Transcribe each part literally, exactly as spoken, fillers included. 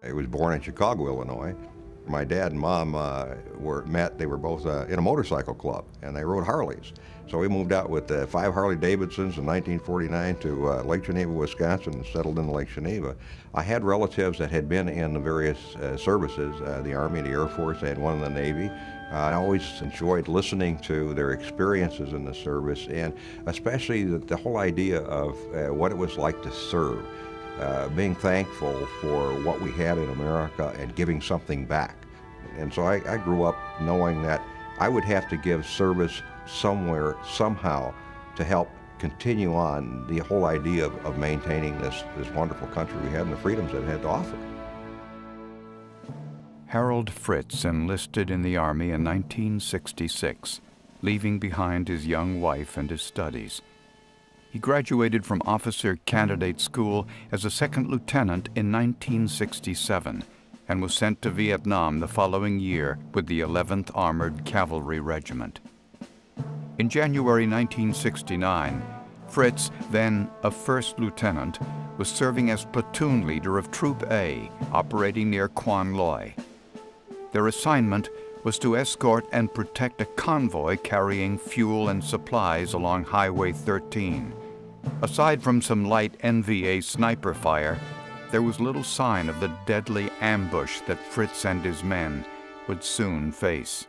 I was born in Chicago, Illinois. My dad and mom uh, were met, they were both uh, in a motorcycle club, and they rode Harleys. So we moved out with uh, five Harley Davidsons in nineteen forty-nine to uh, Lake Geneva, Wisconsin, and settled in Lake Geneva. I had relatives that had been in the various uh, services, uh, the Army, the Air Force, I had one in the Navy. Uh, I always enjoyed listening to their experiences in the service, and especially the, the whole idea of uh, what it was like to serve. Uh, being thankful for what we had in America and giving something back. And so I, I grew up knowing that I would have to give service somewhere, somehow, to help continue on the whole idea of, of maintaining this, this wonderful country we had and the freedoms that it had to offer. Harold Fritz enlisted in the Army in nineteen sixty-six, leaving behind his young wife and his studies. He graduated from Officer Candidate School as a second lieutenant in nineteen sixty-seven and was sent to Vietnam the following year with the eleventh Armored Cavalry Regiment. In January nineteen sixty-nine, Fritz, then a first lieutenant, was serving as platoon leader of Troop A, operating near Quan Loi. Their assignment was to escort and protect a convoy carrying fuel and supplies along Highway thirteen. Aside from some light N V A sniper fire, there was little sign of the deadly ambush that Fritz and his men would soon face.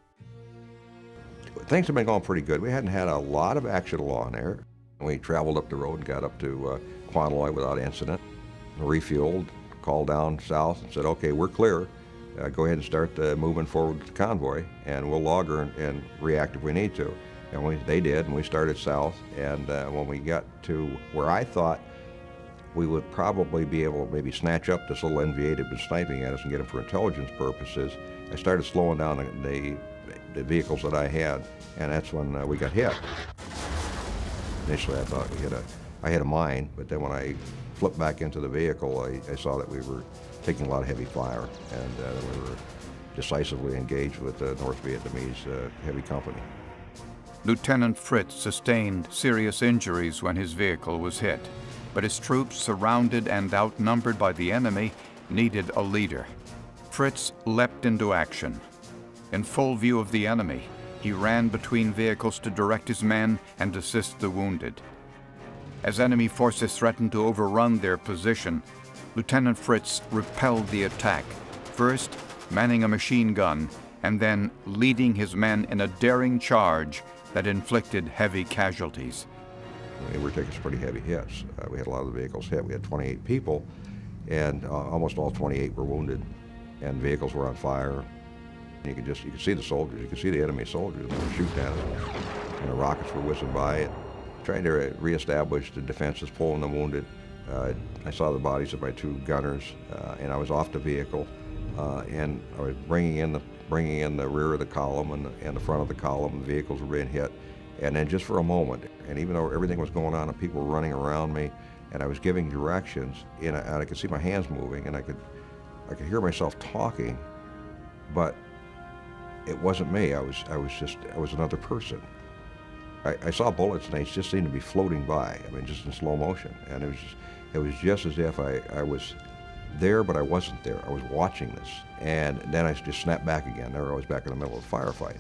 Things have been going pretty good. We hadn't had a lot of action along there. We traveled up the road and got up to uh, Quan Loi without incident, refueled, called down south and said, okay, we're clear. Uh, go ahead and start uh, moving forward with the convoy, and we'll log her and, and react if we need to. And we, they did, and we started south. And uh, when we got to where I thought we would probably be able to maybe snatch up this little N V A that had been sniping at us and get them for intelligence purposes, I started slowing down the, the, the vehicles that I had, and that's when uh, we got hit. Initially, I thought we had a, I had a mine, but then when I flipped back into the vehicle, I, I saw that we were taking a lot of heavy fire, and uh, we were decisively engaged with the North Vietnamese uh, heavy company. Lieutenant Fritz sustained serious injuries when his vehicle was hit, but his troops, surrounded and outnumbered by the enemy, needed a leader. Fritz leapt into action. In full view of the enemy, he ran between vehicles to direct his men and assist the wounded. As enemy forces threatened to overrun their position, Lieutenant Fritz repelled the attack, first manning a machine gun and then leading his men in a daring charge that inflicted heavy casualties. We were taking some pretty heavy hits. Uh, we had a lot of the vehicles hit. We had twenty-eight people, and uh, almost all twenty-eight were wounded, and vehicles were on fire. And you could just, you could see the soldiers, you could see the enemy soldiers. They were shooting at us, and the rockets were whizzing by it. Trying to reestablish the defenses, pulling the wounded. Uh, I saw the bodies of my two gunners, uh, and I was off the vehicle, uh, and I was bringing in the bringing in the rear of the column and the, and the front of the column. The vehicles were being hit, and then just for a moment, and even though everything was going on and people were running around me, and I was giving directions, and I, and I could see my hands moving, and I could I could hear myself talking, but it wasn't me. I was I was just I was another person. I, I saw bullets, and they just seemed to be floating by. I mean, just in slow motion, and it was just, it was just as if I, I was there, but I wasn't there. I was watching this, and then I just snapped back again. There I was back in the middle of the firefight.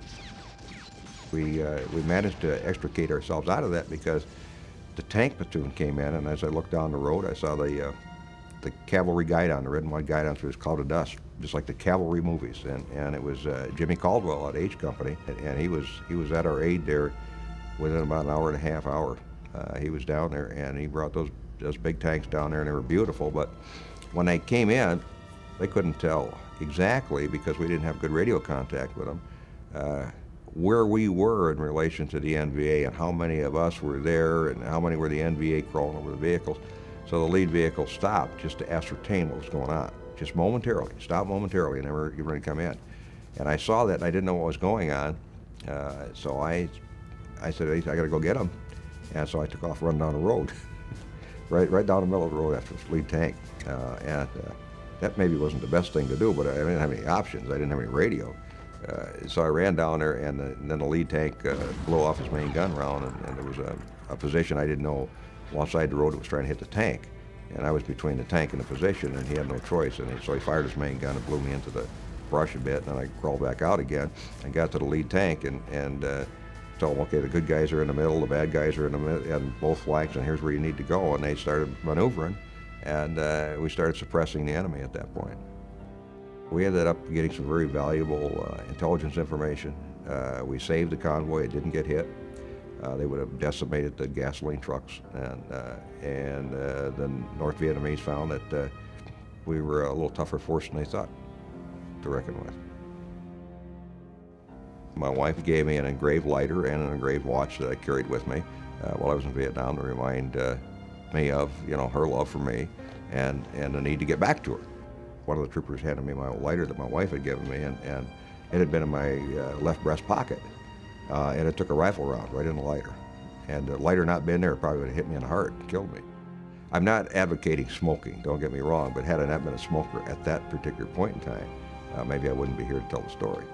We uh, we managed to extricate ourselves out of that because the tank platoon came in, and as I looked down the road, I saw the uh, the cavalry guidon, the red and white guidon through this cloud of dust, just like the cavalry movies, and and it was uh, Jimmy Caldwell at H Company, and, and he was he was at our aid there within about an hour and a half hour. Uh, he was down there, and he brought those those big tanks down there, and they were beautiful. But when they came in, they couldn't tell exactly, because we didn't have good radio contact with them, uh, where we were in relation to the N V A and how many of us were there and how many were the N V A crawling over the vehicles. So the lead vehicle stopped just to ascertain what was going on, just momentarily, stopped momentarily, and they were ready to come in. And I saw that, and I didn't know what was going on, uh, so I, I said, I got to go get them. And so I took off, running down the road, right, right down the middle of the road after this lead tank. Uh, and uh, that maybe wasn't the best thing to do, but I didn't have any options. I didn't have any radio. Uh, so I ran down there, and, the, and then the lead tank uh, blew off his main gun round, and, and there was a, a position I didn't know alongside the road that was trying to hit the tank. And I was between the tank and the position, and he had no choice. And he, so he fired his main gun and blew me into the brush a bit, and then I crawled back out again and got to the lead tank and, and uh, told them, okay, the good guys are in the middle, the bad guys are in the middle, and both flanks, and here's where you need to go. And they started maneuvering, and uh, we started suppressing the enemy at that point. We ended up getting some very valuable uh, intelligence information. Uh, we saved the convoy, it didn't get hit. Uh, they would have decimated the gasoline trucks, and, uh, and uh, the North Vietnamese found that uh, we were a little tougher force than they thought to reckon with. My wife gave me an engraved lighter and an engraved watch that I carried with me uh, while I was in Vietnam to remind uh, me of, you know, her love for me and, and the need to get back to her. One of the troopers handed me my lighter that my wife had given me, and, and it had been in my uh, left breast pocket. Uh, and it took a rifle round right in the lighter. And the lighter not been there, it probably would have hit me in the heart and killed me. I'm not advocating smoking, don't get me wrong, but had I not been a smoker at that particular point in time, uh, maybe I wouldn't be here to tell the story.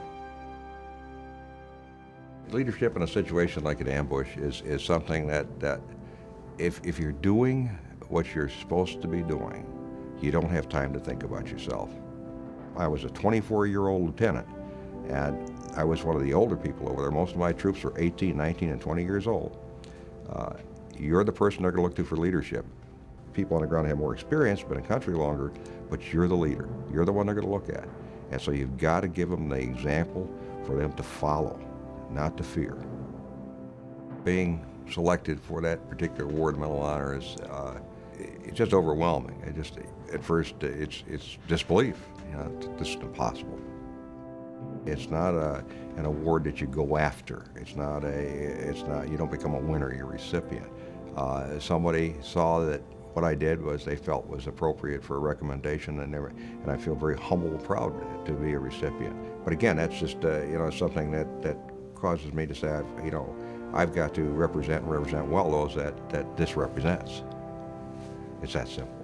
Leadership in a situation like an ambush is, is something that, that if, if you're doing what you're supposed to be doing, you don't have time to think about yourself. I was a twenty-four-year-old lieutenant, and I was one of the older people over there. Most of my troops were eighteen, nineteen, and twenty years old. Uh, you're the person they're going to look to for leadership. People on the ground have more experience, been in country longer, but you're the leader. You're the one they're going to look at. And so you've got to give them the example for them to follow, not to fear. Being selected for that particular award, Medal of Honor, is uh, it's just overwhelming. It just, at first, it's, it's disbelief. You know, this is impossible. It's not a, an award that you go after. It's not a, it's not, you don't become a winner, you're a recipient. Uh, somebody saw that what I did was they felt was appropriate for a recommendation, and, never, and I feel very humble and proud to be a recipient. But again, that's just, uh, you know, something that, that causes me to say, I've, you know, I've got to represent and represent well those that, that this represents. It's that simple.